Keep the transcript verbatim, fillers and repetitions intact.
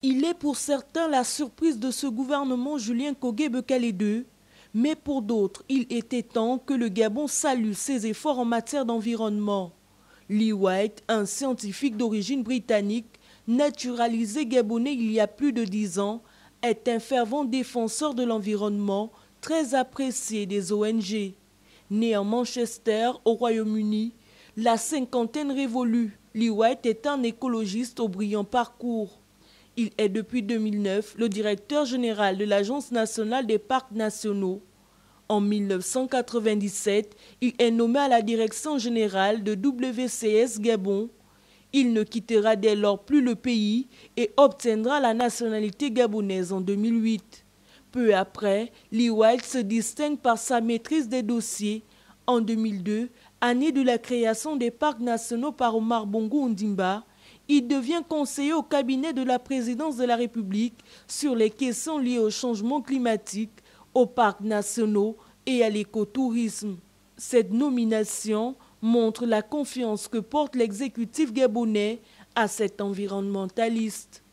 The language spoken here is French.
Il est pour certains la surprise de ce gouvernement Julien Kogé-Bekele deux, mais pour d'autres, il était temps que le Gabon salue ses efforts en matière d'environnement. Lee White, un scientifique d'origine britannique, naturalisé gabonais il y a plus de dix ans, est un fervent défenseur de l'environnement, très apprécié des O N G. Né en Manchester, au Royaume-Uni, la cinquantaine révolue, Lee White est un écologiste au brillant parcours. Il est depuis deux mille neuf le directeur général de l'Agence nationale des parcs nationaux. En mille neuf cent quatre-vingt-dix-sept, il est nommé à la direction générale de W C S Gabon. Il ne quittera dès lors plus le pays et obtiendra la nationalité gabonaise en deux mille huit. Peu après, Lee White se distingue par sa maîtrise des dossiers. En deux mille deux, année de la création des parcs nationaux par Omar Bongo Ondimba, il devient conseiller au cabinet de la présidence de la République sur les questions liées au changement climatique, aux parcs nationaux et à l'écotourisme. Cette nomination montre la confiance que porte l'exécutif gabonais à cet environnementaliste.